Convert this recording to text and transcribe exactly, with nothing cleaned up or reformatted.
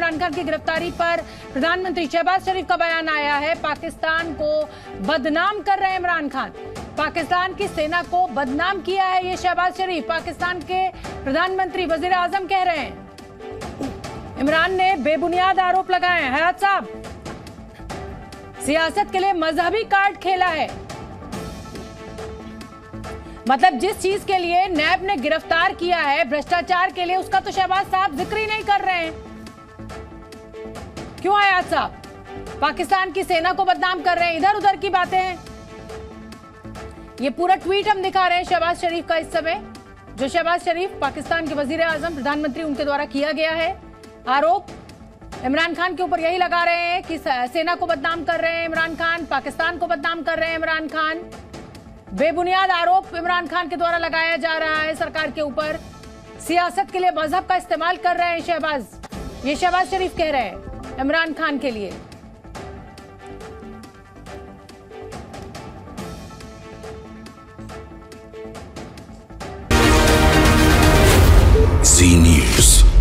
इमरान खान की गिरफ्तारी पर प्रधानमंत्री शहबाज शरीफ का बयान आया है। पाकिस्तान को बदनाम कर रहे हैं इमरान खान, पाकिस्तान की सेना को बदनाम किया है ये शहबाज शरीफ। पाकिस्तान के प्रधानमंत्री वजीर आजम कह रहे हैं इमरान ने बेबुनियाद आरोप लगाए हैं। हयात साहब, सियासत के लिए मजहबी कार्ड खेला है, मतलब जिस चीज के लिए नैब ने गिरफ्तार किया है, भ्रष्टाचार के लिए, उसका तो शहबाज साहब जिक्र ही नहीं कर रहे हैं। क्यों हयात साहब? पाकिस्तान की सेना को बदनाम कर रहे हैं, इधर उधर की बातें हैं। ये पूरा ट्वीट हम दिखा रहे हैं शहबाज शरीफ का इस समय, जो शहबाज शरीफ पाकिस्तान के वजीर आजम प्रधानमंत्री उनके द्वारा किया गया है आरोप। इमरान खान के ऊपर यही लगा रहे हैं कि सेना को बदनाम कर रहे हैं इमरान खान, पाकिस्तान को बदनाम कर रहे हैं इमरान खान। बेबुनियाद आरोप इमरान खान के द्वारा लगाया जा रहा है सरकार के ऊपर। सियासत के लिए मजहब का इस्तेमाल कर रहे हैं शहबाज, ये शहबाज शरीफ कह रहे हैं इमरान खान के लिए। जी न्यूज़।